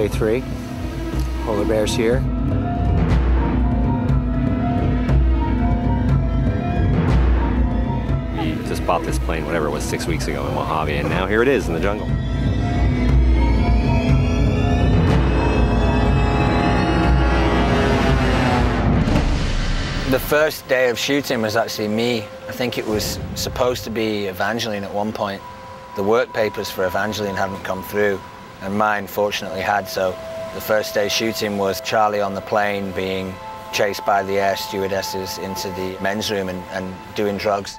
day 3. Polar bears here. We just bought this plane, whatever it was, 6 weeks ago in Mojave, and now here it is in the jungle. The first day of shooting was actually me. I think it was supposed to be Evangeline at one point. The work papers for Evangeline hadn't come through, and mine fortunately had, so the first day shooting was Charlie on the plane being chased by the air stewardesses into the men's room and doing drugs.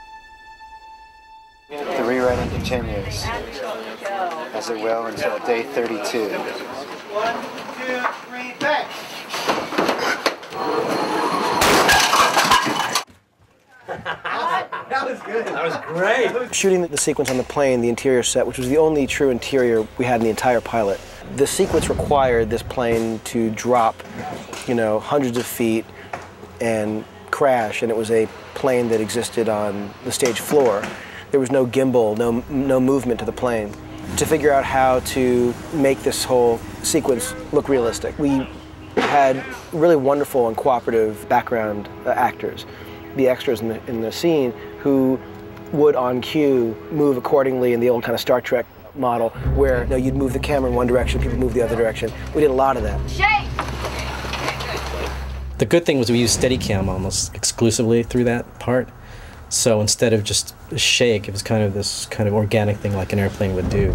The rewriting continues, as it will until day 32. 1, 2, 3, back! That was good. That was great. Shooting the sequence on the plane, the interior set, which was the only true interior we had in the entire pilot, the sequence required this plane to drop, you know, hundreds of feet and crash, and it was a plane that existed on the stage floor. There was no gimbal, no movement to the plane. To figure out how to make this whole sequence look realistic, we had really wonderful and cooperative background actors. The extras in the scene who would on cue move accordingly in the old kind of Star Trek model where you know, you'd move the camera in one direction, people move the other direction. We did a lot of that. Shake! The good thing was we used Steadicam almost exclusively through that part. So instead of just a shake, it was kind of this kind of organic thing like an airplane would do.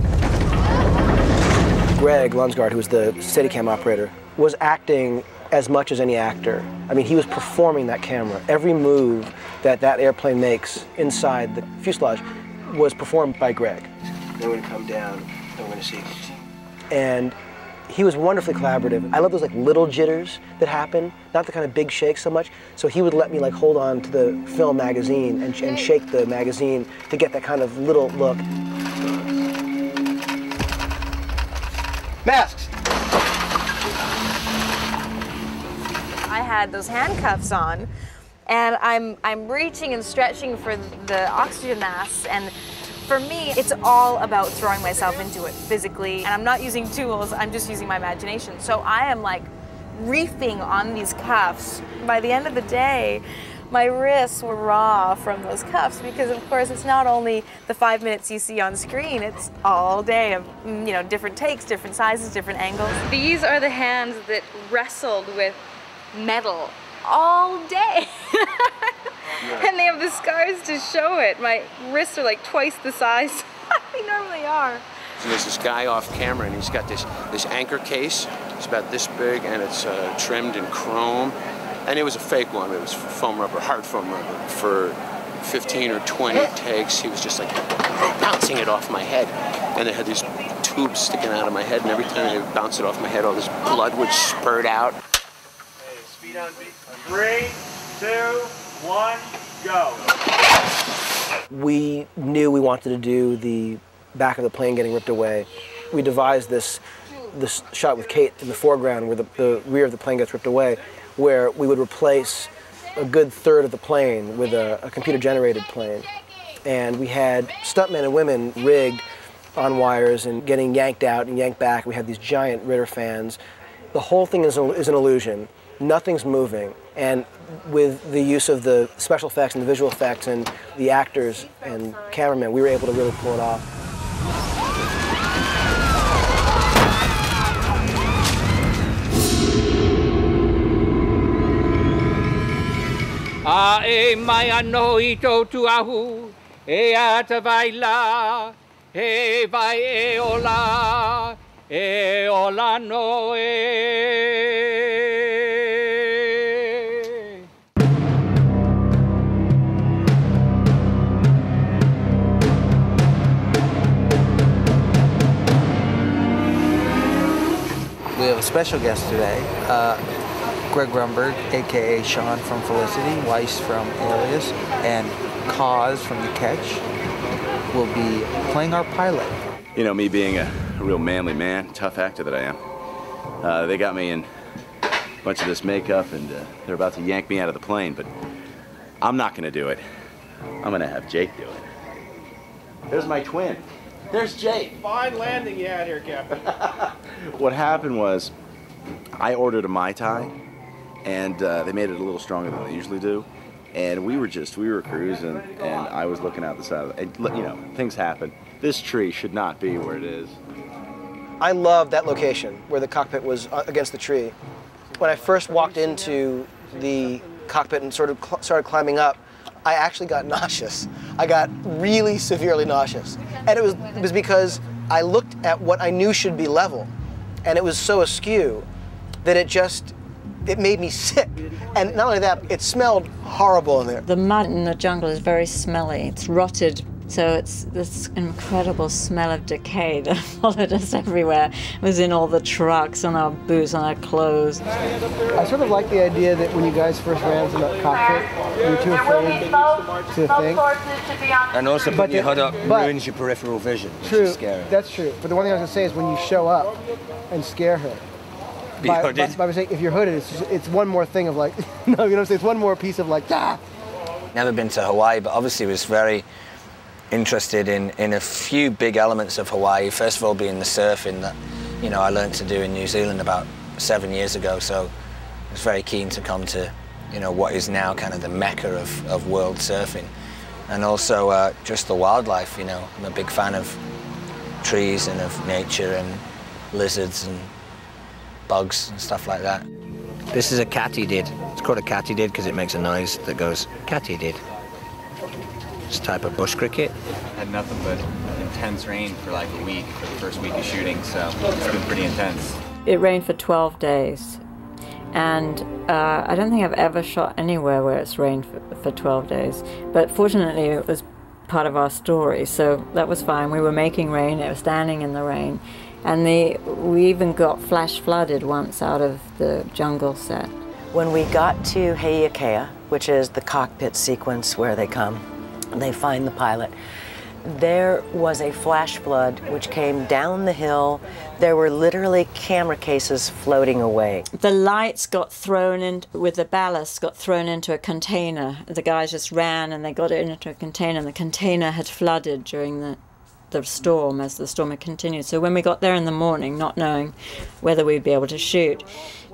Greg Lunsgaard, who was the Steadicam operator, was acting as much as any actor. I mean, he was performing that camera. Every move that airplane makes inside the fuselage was performed by Greg. They're going to come down, and we're going to see. And he was wonderfully collaborative. I love those like little jitters that happen, not the kind of big shakes so much. So he would let me like hold on to the film magazine and shake the magazine to get that kind of little look. Masks! I had those handcuffs on, and I'm reaching and stretching for the oxygen masks, and for me, it's all about throwing myself into it physically, and I'm not using tools, I'm just using my imagination. So I am like reefing on these cuffs. By the end of the day, my wrists were raw from those cuffs because of course it's not only the 5 minutes you see on screen, it's all day of, you know, different takes, different sizes, different angles. These are the hands that wrestled with metal all day. And they have the scars to show it. My wrists are like twice the size they normally are. So there's this guy off camera and he's got this anchor case. It's about this big and it's trimmed in chrome. And it was a fake one. It was foam rubber, hard foam rubber. For 15 or 20 takes, he was just like bouncing it off my head. And they had these tubes sticking out of my head, and every time they would bounce it off my head, all this blood would spurt out. Speed on beat. 3, 2, 1, go. We knew we wanted to do the back of the plane getting ripped away. We devised this shot with Kate in the foreground where the rear of the plane gets ripped away, where we would replace a good third of the plane with a computer-generated plane. And we had stuntmen and women rigged on wires and getting yanked out and yanked back. We had these giant Ritter fans. The whole thing is an illusion. Nothing's moving, and with the use of the special effects and the visual effects and the actors and cameramen, we were able to really pull it off. Ae mai no ito tuahu, e ata vaila, e vai e ola no e. We have a special guest today, Greg Grunberg, aka Sean from Felicity, Weiss from Alias, and Kaz from The Catch will be playing our pilot. You know, me being a real manly man, tough actor that I am, they got me in a bunch of this makeup and they're about to yank me out of the plane, but I'm not gonna do it. I'm gonna have Jake do it. There's my twin. There's Jake. Fine landing you had here, Captain. What happened was, I ordered a Mai Tai, and they made it a little stronger than they usually do. And we were cruising, and I was looking out the side of it. And, you know, things happen. This tree should not be where it is. I love that location where the cockpit was against the tree. When I first walked into the cockpit and sort of started climbing up, I actually got nauseous. I got really severely nauseous. And it was because I looked at what I knew should be level, and it was so askew that it made me sick. And not only that, it smelled horrible in there. The mud in the jungle is very smelly. It's rotted, so it's this incredible smell of decay that followed us everywhere. It was in all the trucks, on our boots, on our clothes. I sort of like the idea that when you guys first ran into that cockpit, you were too afraid to think. And also putting your hood up ruins your peripheral vision. True, Scary. that's true. But the one thing I was going to say is when you show up and scare her, by saying if you're hooded, it's one more thing of like, no, you know what I'm saying? It's one more piece of like, ah. Never been to Hawaii, but obviously was very interested in a few big elements of Hawaii. First of all, being the surfing that, you know, I learned to do in New Zealand about 7 years ago. So I was very keen to come to, you know, what is now kind of the mecca of world surfing. And also just the wildlife, you know. I'm a big fan of trees and of nature and lizards and bugs and stuff like that. This is a katydid. It's called a katydid because it makes a noise that goes katydid. It's a type of bush cricket. Had nothing but intense rain for like a week for the first week of shooting, so it's been pretty intense. It rained for 12 days, and I don't think I've ever shot anywhere where it's rained for 12 days. But fortunately, it was part of our story, so that was fine. We were making rain, it was standing in the rain. And we even got flash flooded once out of the jungle set. When we got to Heiakea, which is the cockpit sequence where they come, they find the pilot, there was a flash flood which came down the hill. There were literally camera cases floating away. The lights got thrown in, with the ballast, got thrown into a container. The guys just ran and they got it into a container, and the container had flooded during the storm as the storm had continued. So when we got there in the morning, not knowing whether we'd be able to shoot,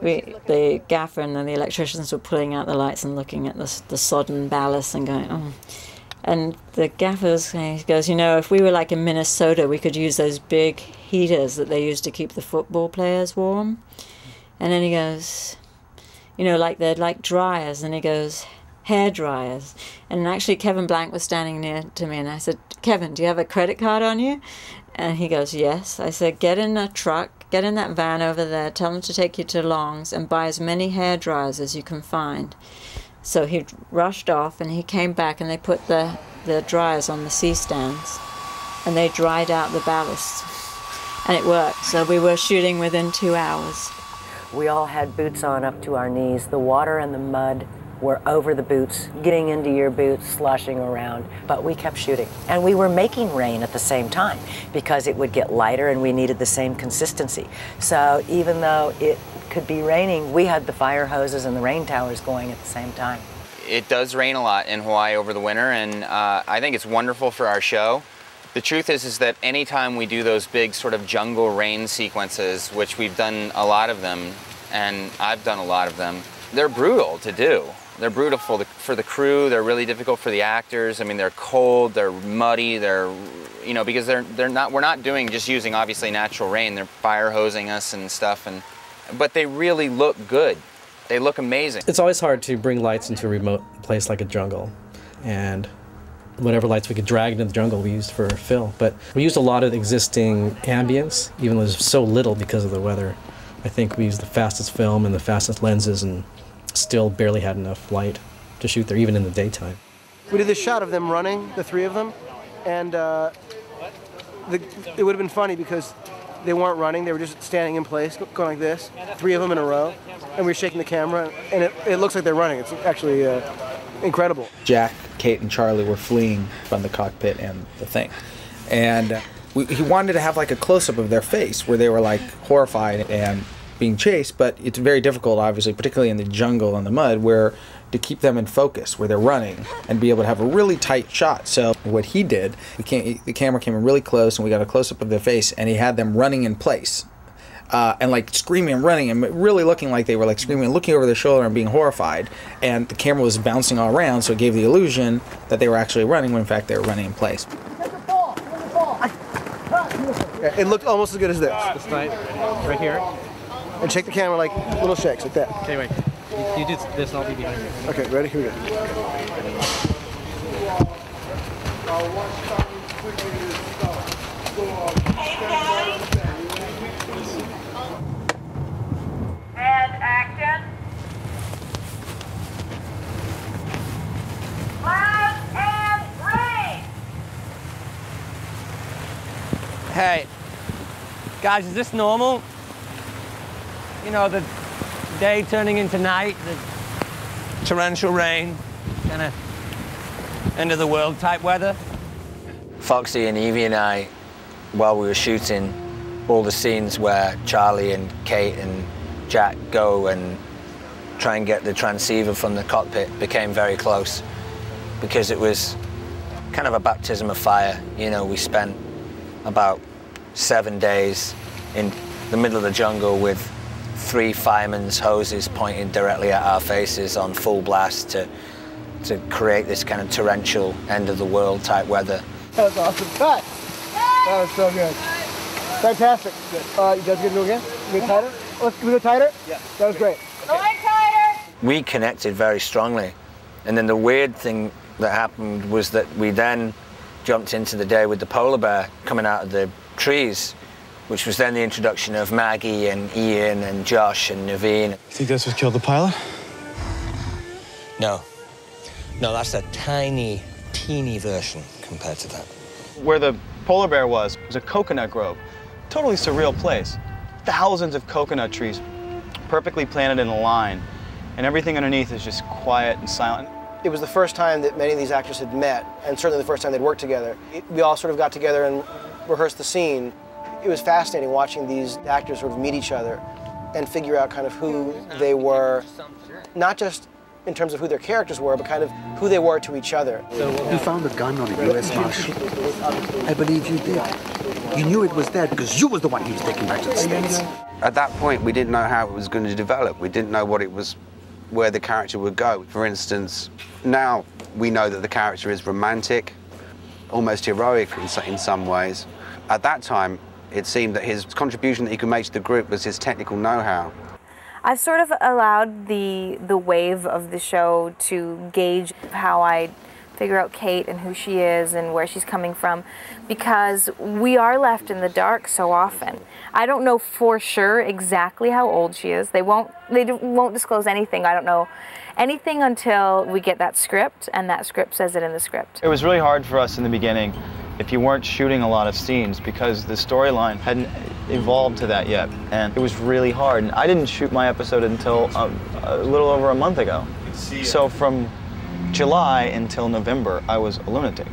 the gaffer and the electricians were pulling out the lights and looking at the sodden ballast and going, oh. And the gaffer goes, you know, if we were like in Minnesota, we could use those big heaters that they use to keep the football players warm. And then he goes, you know, they're like dryers. And he goes, hair dryers. And actually Kevin Blank was standing near to me, and I said, Kevin, do you have a credit card on you? And he goes, yes. I said, get in a truck, get in that van over there, tell them to take you to Long's and buy as many hair dryers as you can find. So he rushed off, and he came back, and they put the dryers on the C-stands, and they dried out the ballast, and it worked. So we were shooting within 2 hours. We all had boots on up to our knees. The water and the mud were over the boots, getting into your boots, sloshing around, but we kept shooting. And we were making rain at the same time because it would get lighter and we needed the same consistency. So even though it could be raining, we had the fire hoses and the rain towers going at the same time. It does rain a lot in Hawaii over the winter, and I think it's wonderful for our show. The truth is that anytime we do those big sort of jungle rain sequences, which we've done a lot of them, and I've done a lot of them, they're brutal to do. They're brutal for the crew. They're really difficult for the actors. I mean, they're cold, they're muddy, they're, you know, because we're not just using obviously natural rain. They're fire hosing us and stuff, but they really look good. They look amazing. It's always hard to bring lights into a remote place like a jungle, and whatever lights we could drag into the jungle we used for fill. But we used a lot of existing ambience, even though there's so little because of the weather. I think we used the fastest film and the fastest lenses, and still barely had enough light to shoot there, even in the daytime. We did this shot of them running, the three of them, and it would have been funny because they weren't running, they were just standing in place, going like this, three of them in a row, and we were shaking the camera, and it looks like they're running. It's actually incredible. Jack, Kate, and Charlie were fleeing from the cockpit and the thing. And he wanted to have like a close-up of their face where they were like horrified and being chased, but it's very difficult, obviously, particularly in the jungle and the mud, where to keep them in focus where they're running and be able to have a really tight shot. So what he did, the camera came in really close and we got a close-up of their face, and he had them running in place. And like screaming and running and really looking like they were like screaming and looking over their shoulder and being horrified. And the camera was bouncing all around, so it gave the illusion that they were actually running when in fact they were running in place. It looked almost as good as this. This side, right here. And shake the camera like little shakes, like that. Okay, wait. You do this and I'll be behind you. Okay, ready? Here we go. And action. Loud and rain. Hey, guys, is this normal? You know, the day turning into night, the torrential rain, kind of end of the world type weather? Foxy and Evie and I, while we were shooting all the scenes where Charlie and Kate and Jack go and try and get the transceiver from the cockpit, became very close because it was kind of a baptism of fire. You know, we spent about 7 days in the middle of the jungle with 3 firemen's hoses pointed directly at our faces on full blast to create this kind of torrential end of the world type weather. That was awesome. Cut! That was so good. Fantastic. You guys gonna go again? Can we go tighter? Can we go tighter? Yeah. That was great. Going tighter. We connected very strongly. And then the weird thing that happened was that we then jumped into the day with the polar bear coming out of the trees, which was then the introduction of Maggie and Ian and Josh and Naveen. You think that's what killed the pilot? No. No, that's a tiny, teeny version compared to that. Where the polar bear was a coconut grove. Totally surreal place. Thousands of coconut trees perfectly planted in a line, and everything underneath is just quiet and silent. It was the first time that many of these actors had met, and certainly the first time they'd worked together. We all sort of got together and rehearsed the scene. It was fascinating watching these actors sort of meet each other and figure out kind of who they were, not just in terms of who their characters were, but kind of who they were to each other. You found a gun on a U.S. Marshal. I believe you did. You knew it was there because you was the one he was taking back to the States. At that point, we didn't know how it was going to develop. We didn't know what it was, where the character would go. For instance, now we know that the character is romantic, almost heroic in some ways. At that time, it seemed that his contribution that he could make to the group was his technical know-how. I've sort of allowed the wave of the show to gauge how I figure out Kate and who she is and where she's coming from, because we are left in the dark so often. I don't know for sure exactly how old she is. They won't disclose anything. I don't know anything until we get that script, and that script says it in the script. It was really hard for us in the beginning if you weren't shooting a lot of scenes because the storyline hadn't evolved to that yet, and it was really hard. And I didn't shoot my episode until a little over a month ago. So from July until November, I was a lunatic.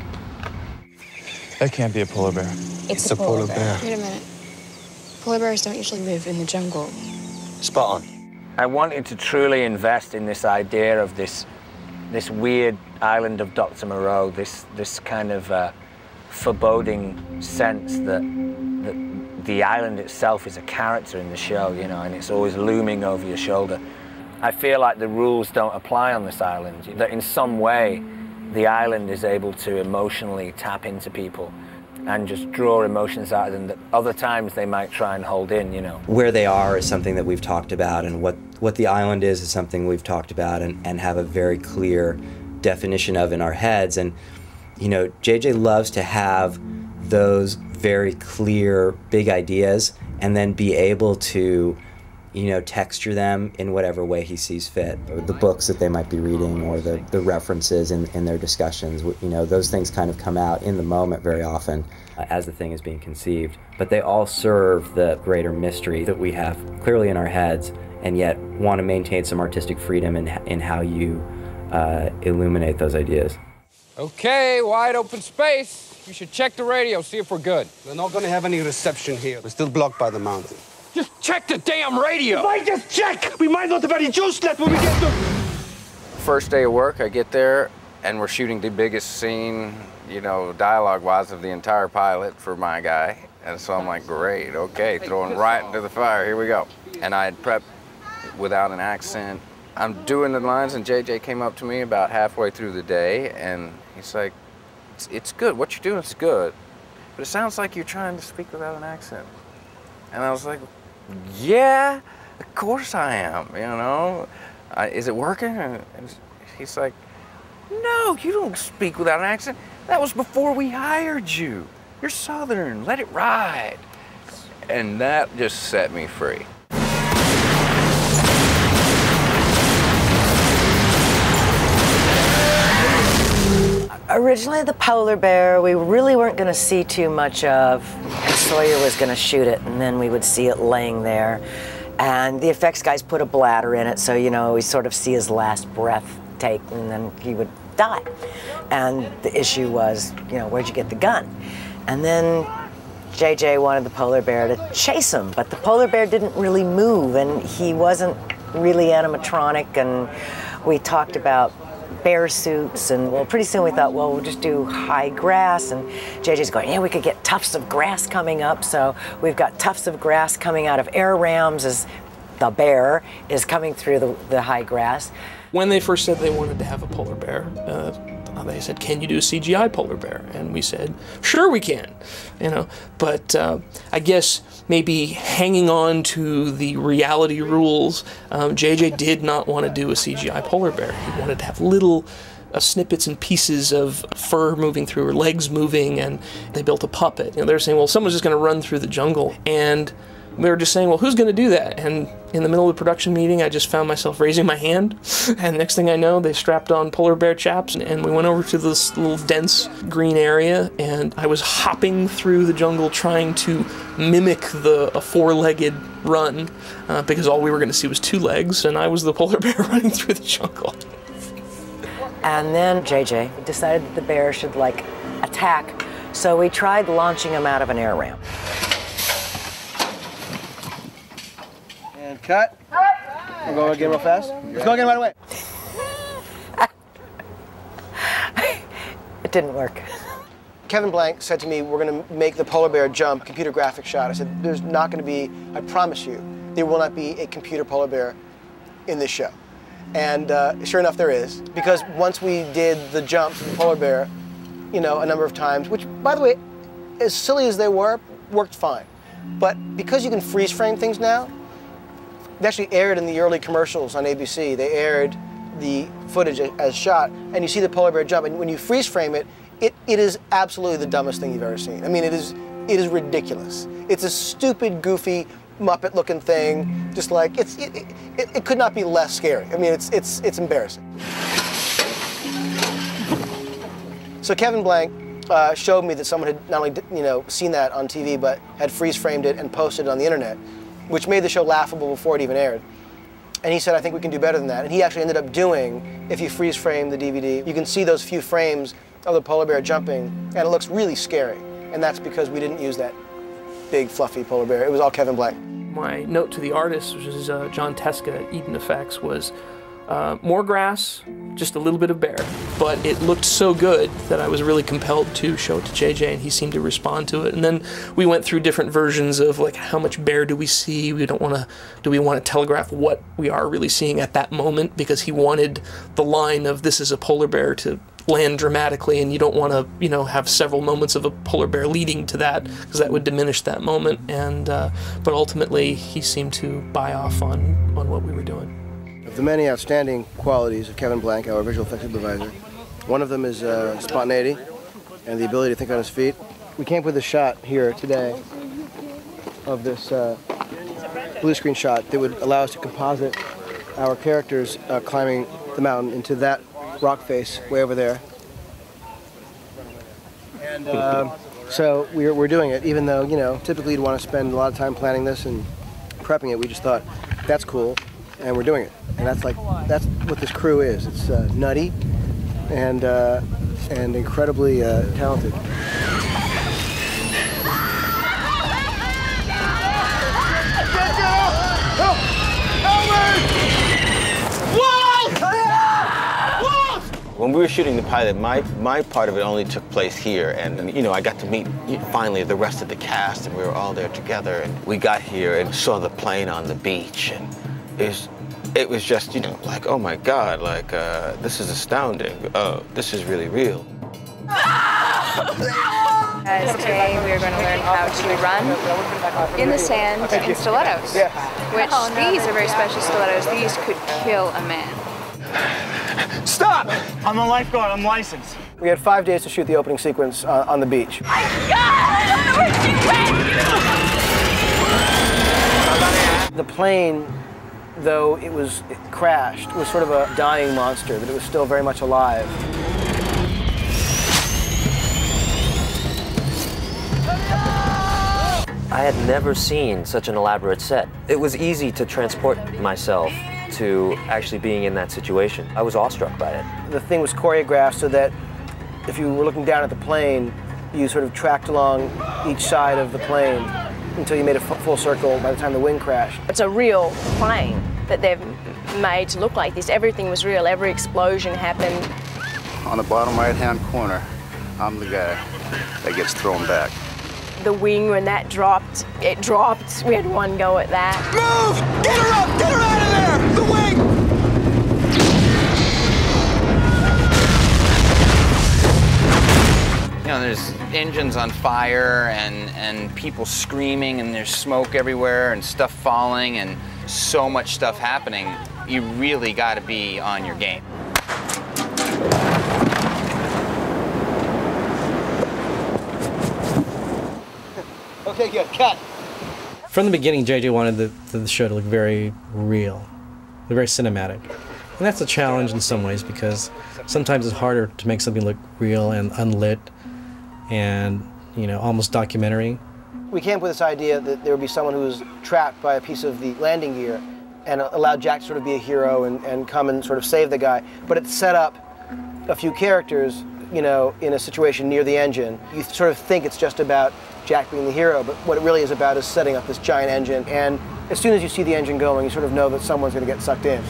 That can't be a polar bear. It's a polar bear. Wait a minute. Polar bears don't usually live in the jungle. Spot on. I wanted to truly invest in this idea of this weird island of Dr. Moreau, this kind of foreboding sense that the island itself is a character in the show, you know, and it's always looming over your shoulder. I feel like the rules don't apply on this island, that in some way the island is able to emotionally tap into people and just draw emotions out of them that other times they might try and hold in, you know. Where they are is something that we've talked about, and what the island is something we've talked about and have a very clear definition of in our heads. And you know, JJ loves to have those very clear, big ideas and then be able to, you know, texture them in whatever way he sees fit. Or the books that they might be reading or the references in their discussions, you know, those things kind of come out in the moment very often as the thing is being conceived. But they all serve the greater mystery that we have clearly in our heads and yet want to maintain some artistic freedom in how you illuminate those ideas. Okay, wide open space. You should check the radio, see if we're good. We're not going to have any reception here. We're still blocked by the mountain. Just check the damn radio! If I just check, we might not have any juice left when we get to... first day of work, I get there, and we're shooting the biggest scene, you know, dialogue-wise of the entire pilot for my guy. And so I'm like, great, okay, throwing right into the fire, here we go. And I had prepped without an accent. I'm doing the lines, and JJ came up to me about halfway through the day, and he's like, it's good, what you're doing is good, but it sounds like you're trying to speak without an accent. And I was like, yeah, of course I am, you know? Is it working? And he's like, no, you don't speak without an accent. That was before we hired you. You're Southern, let it ride. And that just set me free. Originally, the polar bear, we really weren't going to see too much of. And Sawyer was going to shoot it, and then we would see it laying there. And the effects guys put a bladder in it, so, you know, we sort of see his last breath take, and then he would die. And the issue was, you know, where'd you get the gun? And then JJ wanted the polar bear to chase him, but the polar bear didn't really move, and he wasn't really animatronic, and we talked about bear suits, and well, pretty soon we thought, well, we'll just do high grass, and JJ's going, yeah, we could get tufts of grass coming up, so we've got tufts of grass coming out of air rams as the bear is coming through the high grass. When they first said they wanted to have a polar bear, they said, can you do a CGI polar bear? And we said, sure we can, you know, but I guess maybe hanging on to the reality rules, JJ did not want to do a CGI polar bear. He wanted to have little snippets and pieces of fur moving through, or legs moving, and they built a puppet. You know, they were saying, well, someone's just going to run through the jungle, and we were just saying, well, who's going to do that? And in the middle of the production meeting, I just found myself raising my hand, and next thing I know, they strapped on polar bear chaps, and we went over to this little dense green area, and I was hopping through the jungle trying to mimic a four-legged run, because all we were going to see was two legs, and I was the polar bear running through the jungle. And then JJ decided that the bear should, like, attack, so we tried launching him out of an air ramp. Cut. We're going again real fast. Let's go again right away. It didn't work. Kevin Blank said to me, we're going to make the polar bear jump computer graphic shot. I said, there's not going to be, I promise you, there will not be a computer polar bear in this show. And sure enough, there is. Because once we did the jump to the polar bear, you know, a number of times, which, by the way, as silly as they were, worked fine. But because you can freeze frame things now, they actually aired in the early commercials on ABC. They aired the footage as shot, and you see the polar bear jump. And when you freeze frame it, it is absolutely the dumbest thing you've ever seen. I mean, it is ridiculous. It's a stupid, goofy, Muppet-looking thing. Just like it could not be less scary. I mean, it's embarrassing. So Kevin Blank showed me that someone had not only seen that on TV, but had freeze framed it and posted it on the internet, which made the show laughable before it even aired. And he said, I think we can do better than that. And he actually ended up doing, if you freeze frame the DVD, you can see those few frames of the polar bear jumping, and it looks really scary. And that's because we didn't use that big, fluffy polar bear. It was all Kevin Blank. My note to the artist, which is John Teska at Eden Effects, was more grass, just a little bit of bear. But it looked so good that I was really compelled to show it to JJ, and he seemed to respond to it. And then we went through different versions of, like, how much bear do we see? Do we want to telegraph what we are really seeing at that moment? Because he wanted the line of, this is a polar bear, to land dramatically, and you don't want to, have several moments of a polar bear leading to that, because that would diminish that moment. And but ultimately, he seemed to buy off on what we were doing. Of the many outstanding qualities of Kevin Blank, our visual effects supervisor, one of them is spontaneity and the ability to think on his feet. We came up with a shot here today of this blue screen shot that would allow us to composite our characters climbing the mountain into that rock face way over there. And so we're doing it, even though, typically you'd want to spend a lot of time planning this and prepping it. We just thought, that's cool, and we're doing it. And that's what this crew is. It's nutty and incredibly talented. When we were shooting the pilot, my part of it only took place here, and you know, I got to meet finally the rest of the cast, and we were all there together, and we got here and saw the plane on the beach, and it was just, you know, like, oh my God, like, this is astounding. Oh, this is really real. Today we are going to learn how to run in the sand in stilettos, which these are very special stilettos. These could kill a man. Stop! I'm a lifeguard, I'm licensed. We had 5 days to shoot the opening sequence on the beach. God, I don't know where she went! The plane, though it crashed, was sort of a dying monster, but it was still very much alive. I had never seen such an elaborate set. It was easy to transport myself to actually being in that situation. I was awestruck by it. The thing was choreographed so that if you were looking down at the plane, you sort of tracked along each side of the plane until you made a full circle by the time the wing crashed. It's a real plane that they've made to look like this. Everything was real, every explosion happened. On the bottom right-hand corner, I'm the guy that gets thrown back. The wing, when that dropped, it dropped. We had one go at that. Move! Get her up! Get her out of there! The wing! You know, there's engines on fire and people screaming, and there's smoke everywhere and stuff falling and so much stuff happening. You really got to be on your game. Okay, good, cut. From the beginning, JJ wanted the show to look very real, very cinematic. And that's a challenge in some ways because sometimes it's harder to make something look real and unlit and, you know, almost documentary. We came up with this idea that there would be someone who was trapped by a piece of the landing gear and allowed Jack to sort of be a hero and come and sort of save the guy. But it set up a few characters, you know, in a situation near the engine. You sort of think it's just about Jack being the hero, but what it really is about is setting up this giant engine, and as soon as you see the engine going, you sort of know that someone's going to get sucked in.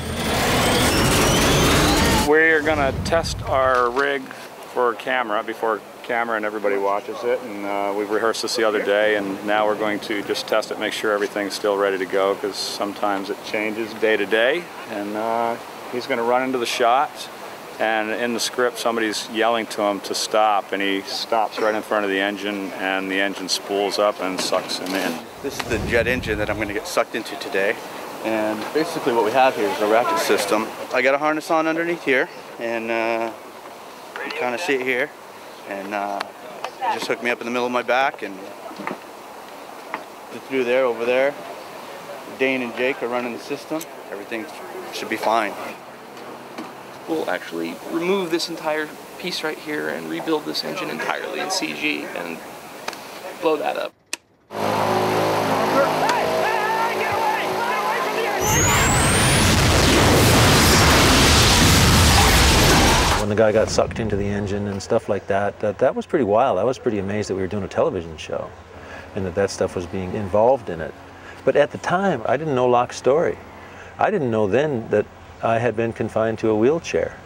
We're going to test our rig for camera before camera and everybody watches it, and we rehearsed this the other day, and now we're going to just test it, make sure everything's still ready to go, because sometimes it changes day to day, and he's going to run into the shot. And in the script, somebody's yelling to him to stop, and he stops right in front of the engine, and the engine spools up and sucks him in. This is the jet engine that I'm going to get sucked into today. And basically what we have here is a ratchet system. I got a harness on underneath here, and you kind of see it here. And just hooked me up in the middle of my back, and through there, over there. Dane and Jake are running the system. Everything should be fine. We'll actually remove this entire piece right here and rebuild this engine entirely in CG and blow that up. When the guy got sucked into the engine and stuff like that, that was pretty wild. I was pretty amazed that we were doing a television show and that stuff was being involved in it. But at the time, I didn't know Locke's story. I didn't know then that I had been confined to a wheelchair.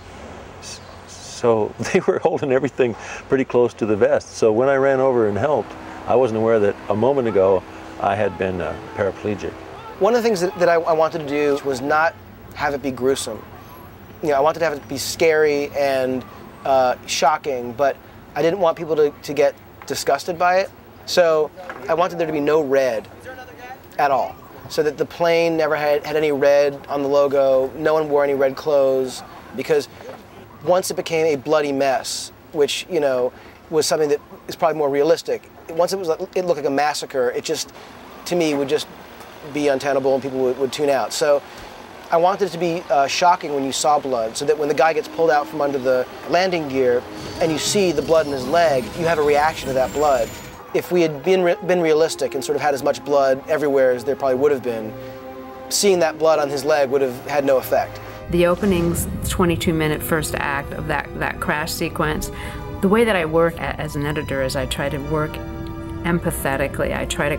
So they were holding everything pretty close to the vest. So when I ran over and helped, I wasn't aware that a moment ago I had been paraplegic. One of the things that I wanted to do was not have it be gruesome. You know, I wanted to have it be scary and shocking, but I didn't want people to get disgusted by it. So I wanted there to be no red at all. So that the plane never had any red on the logo, no one wore any red clothes, because once it became a bloody mess, which, you know, was something that is probably more realistic, once it looked like a massacre, it just, to me, would just be untenable and people would tune out. So I wanted it to be shocking when you saw blood, so that when the guy gets pulled out from under the landing gear and you see the blood in his leg, you have a reaction to that blood. If we had been realistic and sort of had as much blood everywhere as there probably would have been, seeing that blood on his leg would have had no effect. The opening's 22-minute first act of that crash sequence, the way that I work as an editor is I try to work empathetically. I try to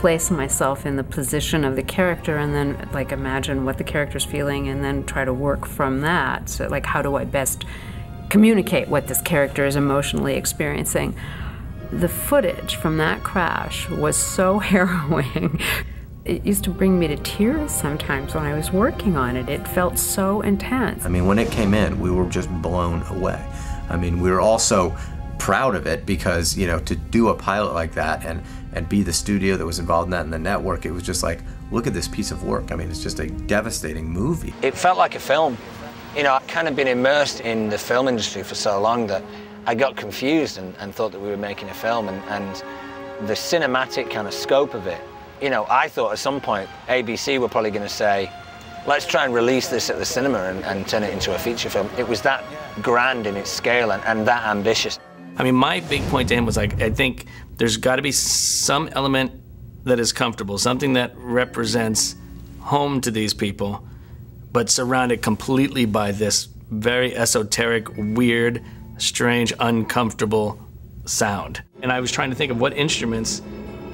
place myself in the position of the character and then like imagine what the character's feeling and then try to work from that. So like, how do I best communicate what this character is emotionally experiencing? The footage from that crash was so harrowing. It used to bring me to tears sometimes when I was working on it. It felt so intense. I mean, when it came in, we were just blown away. I mean, we were also proud of it because, you know, to do a pilot like that and be the studio that was involved in that and the network, it was just like, look at this piece of work. I mean, it's just a devastating movie. It felt like a film. You know, I'd kind of been immersed in the film industry for so long that I got confused and thought that we were making a film, and the cinematic kind of scope of it. You know, I thought at some point ABC were probably going to say, let's try and release this at the cinema and turn it into a feature film. It was that grand in its scale and that ambitious. I mean, my big point to him was like, I think there's got to be some element that is comfortable, something that represents home to these people, but surrounded completely by this very esoteric, weird, strange, uncomfortable sound. And I was trying to think of what instruments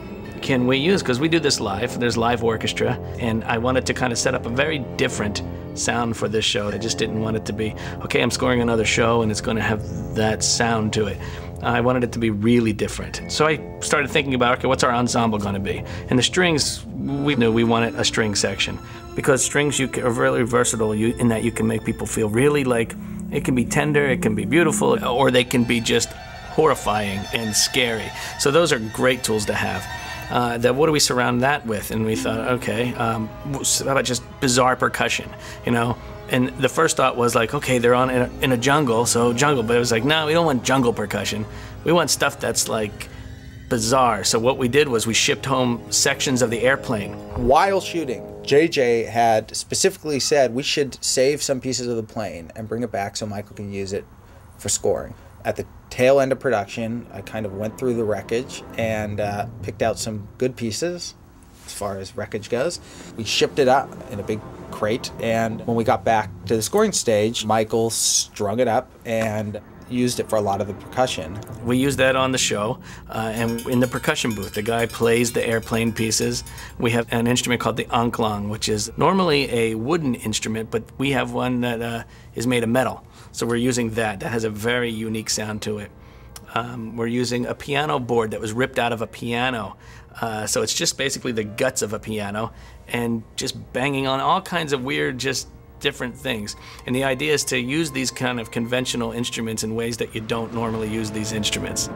can we use, because we do this live, there's live orchestra, and I wanted to kind of set up a very different sound for this show. I just didn't want it to be, okay, I'm scoring another show and it's going to have that sound to it. I wanted it to be really different. So I started thinking about, okay, what's our ensemble going to be? And the strings, we knew we wanted a string section, because strings are really versatile in that you can make people feel really like, it can be tender, it can be beautiful, or they can be just horrifying and scary. So those are great tools to have. What do we surround that with? And we thought, okay, how about just bizarre percussion, you know? And the first thought was like, okay, they're in a jungle, so jungle. But it was like, no, we don't want jungle percussion. We want stuff that's like bizarre. So what we did was we shipped home sections of the airplane. While shooting, JJ had specifically said we should save some pieces of the plane and bring it back so Michael can use it for scoring. At the tail end of production, I kind of went through the wreckage and picked out some good pieces as far as wreckage goes. We shipped it up in a big crate, and when we got back to the scoring stage, Michael strung it up and used it for a lot of the percussion. We used that on the show, and in the percussion booth, the guy plays the airplane pieces. We have an instrument called the angklung, which is normally a wooden instrument, but we have one that is made of metal. So we're using that. That has a very unique sound to it. We're using a piano board that was ripped out of a piano. So it's just basically the guts of a piano and just banging on all kinds of weird, just different things. And the idea is to use these kind of conventional instruments in ways that you don't normally use these instruments.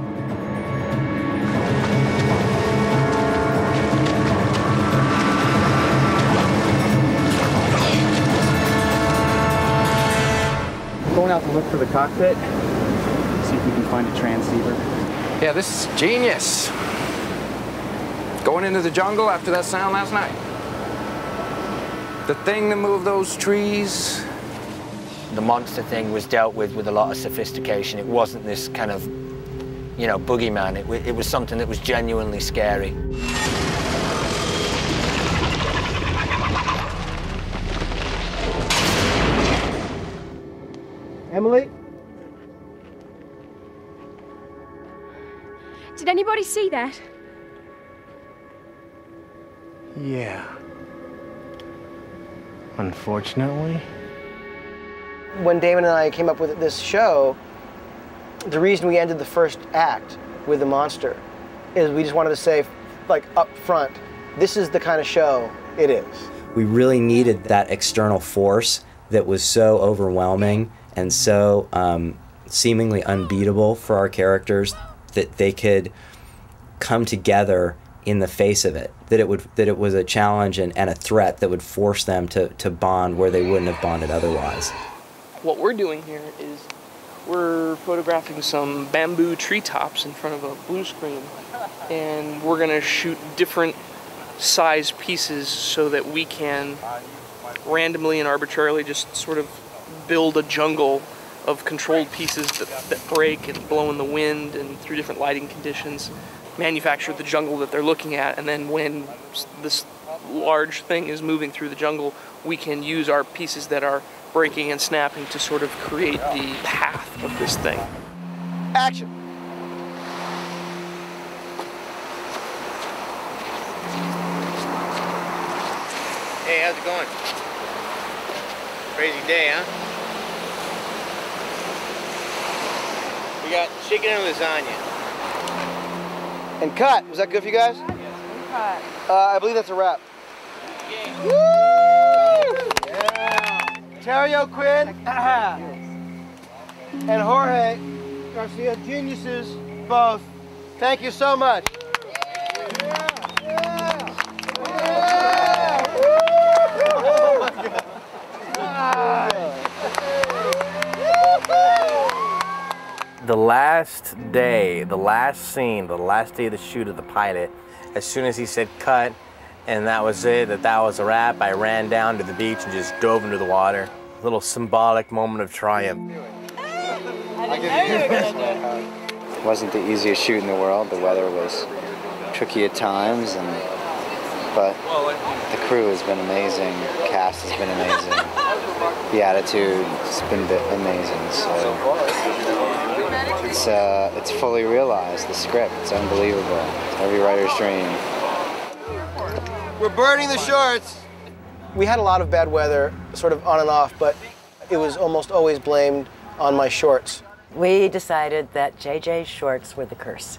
Going out to look for the cockpit, see if we can find a transceiver. Yeah, this is genius. Going into the jungle after that sound last night. The thing that moved those trees. The monster thing was dealt with a lot of sophistication. It wasn't this kind of, you know, boogeyman. It was something that was genuinely scary. Emily? Did anybody see that? Yeah. Unfortunately. When Damon and I came up with this show, the reason we ended the first act with the monster is we just wanted to say, like, up front, this is the kind of show it is. We really needed that external force that was so overwhelming and so seemingly unbeatable for our characters that they could come together in the face of it, that it was a challenge and a threat that would force them to bond where they wouldn't have bonded otherwise. What we're doing here is we're photographing some bamboo treetops in front of a blue screen, and we're gonna shoot different size pieces so that we can randomly and arbitrarily just sort of build a jungle of controlled pieces that break and blow in the wind and through different lighting conditions, manufacture the jungle that they're looking at, and then when this large thing is moving through the jungle, we can use our pieces that are breaking and snapping to sort of create the path of this thing. Action. Hey, how's it going? Crazy day, huh? We got chicken and lasagna. And cut. Was that good for you guys? Cut. I believe that's a wrap. Woo! Yeah. Terrio Quinn and Jorge Garcia, geniuses both. Thank you so much. The last day, the last scene, the last day of the shoot of the pilot, as soon as he said cut, and that was it, that was a wrap, I ran down to the beach and just dove into the water. A little symbolic moment of triumph. It wasn't the easiest shoot in the world. The weather was tricky at times, but the crew has been amazing, the cast has been amazing, the attitude has been amazing. So it's fully realized, the script, it's unbelievable. It's every writer's dream. We're burning the shorts. We had a lot of bad weather, sort of on and off, but it was almost always blamed on my shorts. We decided that JJ's shorts were the curse.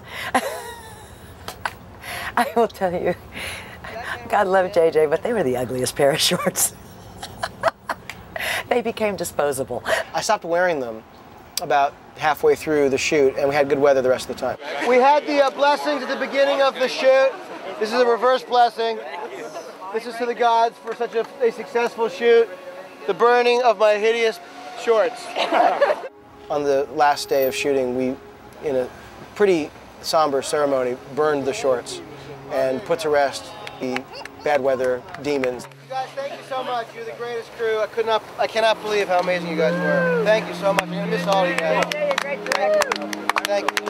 I will tell you, God love JJ, but they were the ugliest pair of shorts. They became disposable. I stopped wearing them about halfway through the shoot, and we had good weather the rest of the time. We had the blessings at the beginning of the shoot. This is a reverse blessing. This is to the gods for such a successful shoot. The burning of my hideous shorts. On the last day of shooting, we, in a pretty somber ceremony, burned the shorts and put to rest the bad weather demons. You guys, thank you so much. You're the greatest crew. I cannot believe how amazing you guys were. Thank you so much. I'm gonna miss all of you guys. You're great director. Thank you.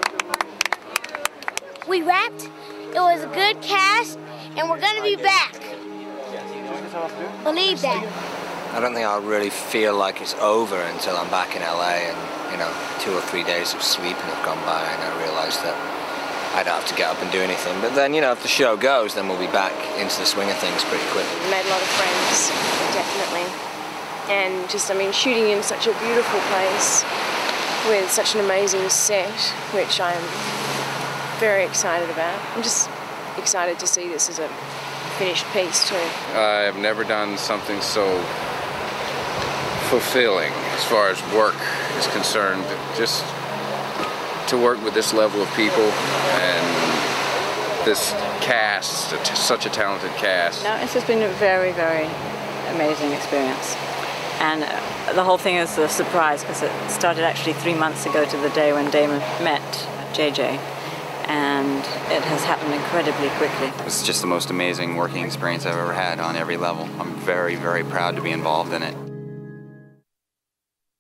We wrapped. It was a good cast, and we're gonna be back. Believe that. I don't think I'll really feel like it's over until I'm back in LA and, 2 or 3 days of sleeping have gone by and I realise that I don't have to get up and do anything. But then, if the show goes, then we'll be back into the swing of things pretty quickly. Made a lot of friends, definitely. And just, shooting in such a beautiful place with such an amazing set, which I'm very excited about. I'm just excited to see this as a finished piece too. I've never done something so fulfilling as far as work is concerned. Just to work with this level of people and this cast, such a talented cast. No, it's just been a very, very amazing experience. And the whole thing is a surprise because it started actually 3 months ago to the day when Damon met JJ. And it has happened incredibly quickly. It's just the most amazing working experience I've ever had on every level. I'm very, very proud to be involved in it.